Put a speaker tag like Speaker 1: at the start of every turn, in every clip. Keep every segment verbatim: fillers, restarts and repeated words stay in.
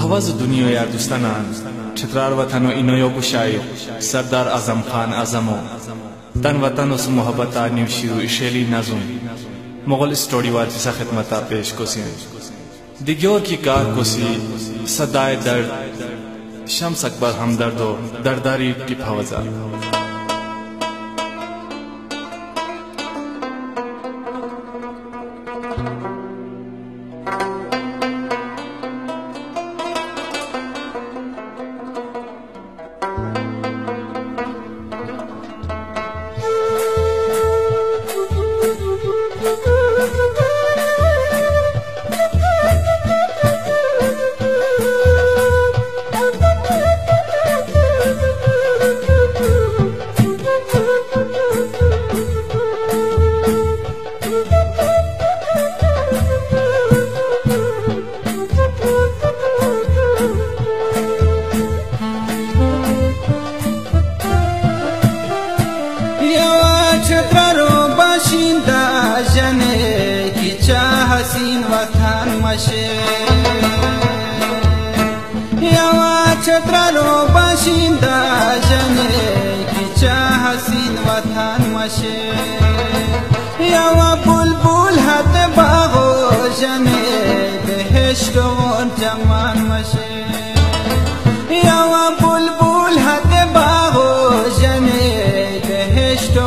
Speaker 1: خواز دنیا یار دوستانان چترار وطن و اینویو گشای سردار اعظم خان اعظمو تن وطن و محبت نیوشیو اشلی نظم مغل اسٹوری واجی سا خدمتا پیش کوسی دیگیور کی کار کوسی صدای درد شمس اکبر همدرد و درداری ٹپاوزا
Speaker 2: चित्रारो बाशिंदा जने की चाह हसीन वतन मशे यावा चित्रारो बाशिंदा जने की चाह हसीन वतन मशे यावा बुलबुल हाथ बागो जने बेहश्त और जमान मशे यावा बुलबुल हाथ बागो जने बेहश्त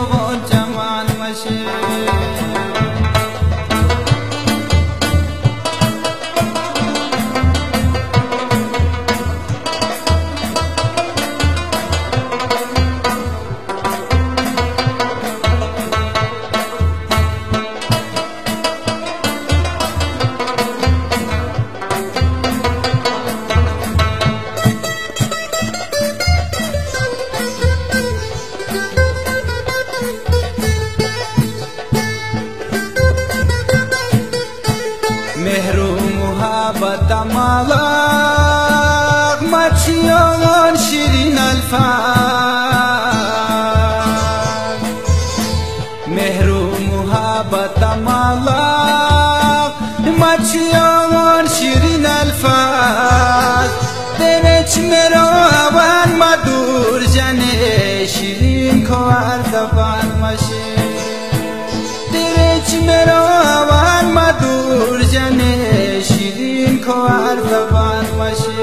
Speaker 2: بتمالك ماتشيون شيرين الفاق مهرو محبت مالك ماتشيون شيرين الفاق دمج مرو اوان مدور جنه شيرين خوار زبان مشي دمج مرو اوان مدور جنه khowar zaban mashe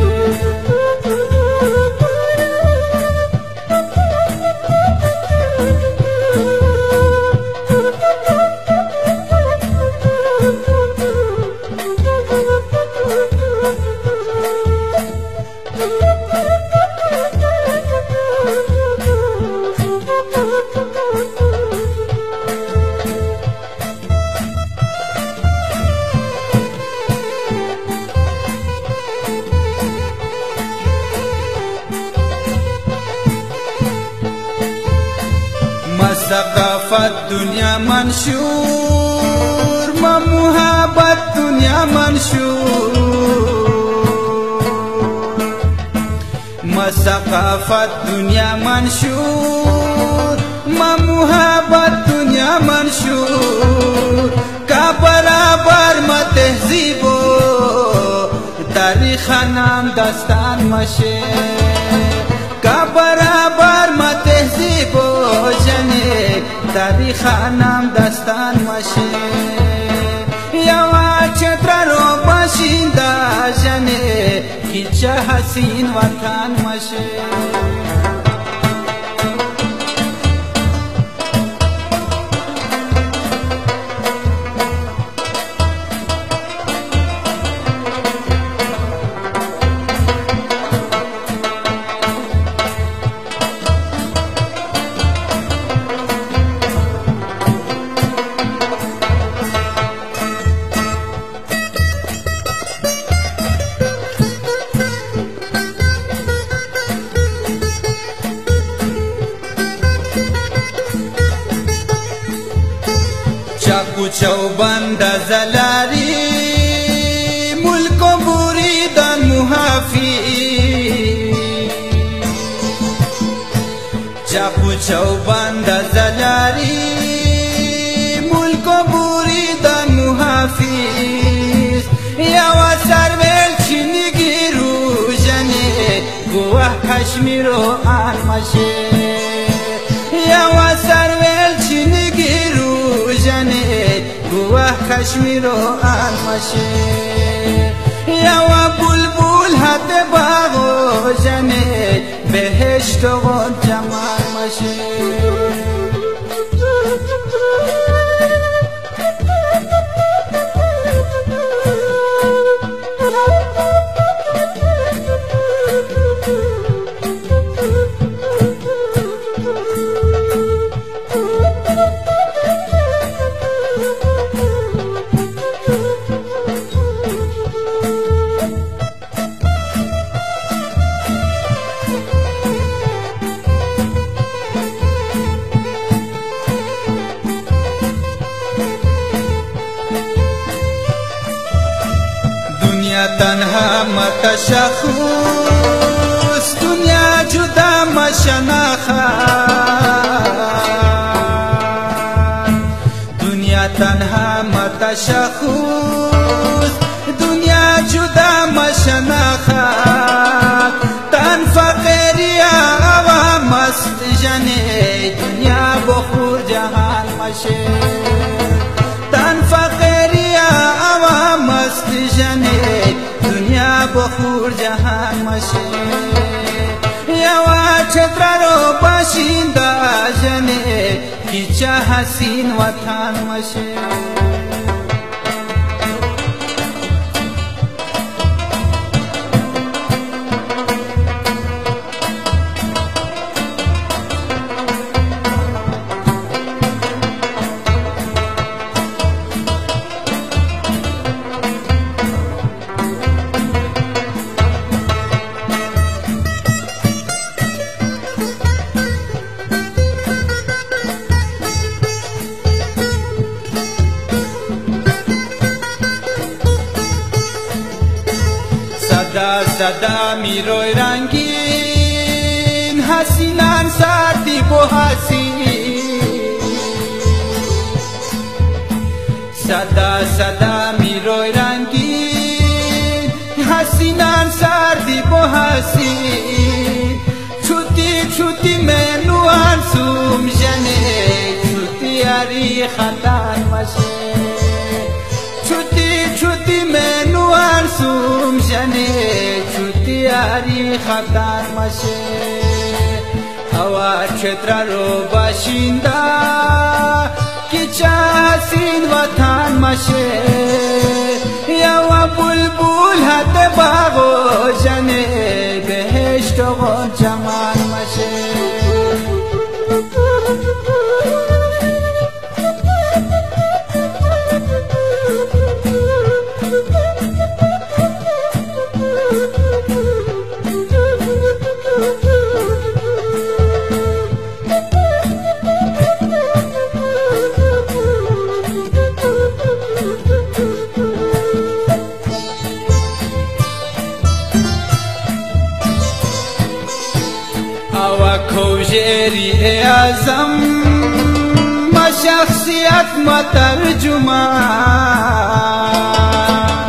Speaker 2: ثقافت دنیا منشور ما محبت دنیا منشور ما ثقافت دنیا منشور ما محبت دنیا منشور کا برابر ما تهذیب و تاریخ نام داستان مشه کا برابر ما تهذیب و جنه تاریخ نام داستان مشه یوا چترارو باشنده جنه کی چه حسین وطن مشه چاکو چوبند زلاری ملک و بریدن محافی چاکو چوبند زلاری ملک و بریدن محافی یا و سر ول چینی گیر کشمیر و آرمشه یا سرول چینگی رو جنه گوه کشمیر و آرمشه یا بلبل حد باغ و جنه بهشت و جمال مشه تنها متشخص دنیا جدا مشناخت دنیا تنها متشخص دنیا جدا مشناخت تن فقیری عوام مست جنه دنیا بخور جهان مشه تن فقیری عوام مست جنه دنیا بخور جهان مشه یا چترارو باشنده جنه کیچه حسین وطن مشه صدا صدا میروی رنگین حسینان سردی بو حسین صدا صدا میروی رنگین حسینان سردی بو حسین چوتی چوتی منوان سوم جنه چوتی یاری خطان مشه چوتی چوتی منوان سوم جنه چوتی یاری خطان مشه هوا چترارو باشنده کیچه حسین وطن مشه یا بلبل حد باغ و جنه بهشت و جمال مشه کوژری اعظم ما شخصیت ما ترجمان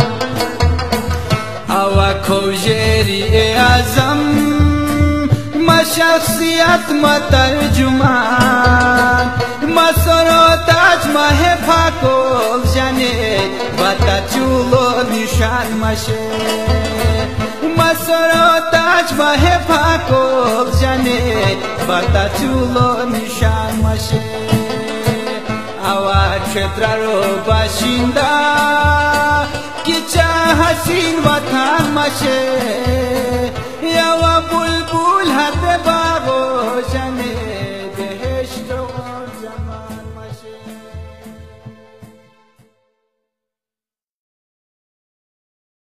Speaker 2: او کوژری اعظم ما شخصیت ما ترجمان ما سرو تاج ما پاکو جنه بتا چولو نشان مشه ما سرو تاج ما پاکو جنه بتا چولو نشان مشه اوا چترارو باشنده کیچه حسین وطن مشه یا بلبل حد باغ و جنه